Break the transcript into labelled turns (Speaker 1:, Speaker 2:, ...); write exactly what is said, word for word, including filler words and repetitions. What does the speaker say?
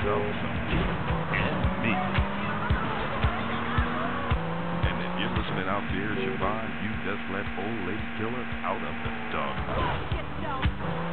Speaker 1: yourself some you and me. And if you're listening out there, Siobhan, you just let old lady killer out of the doghouse.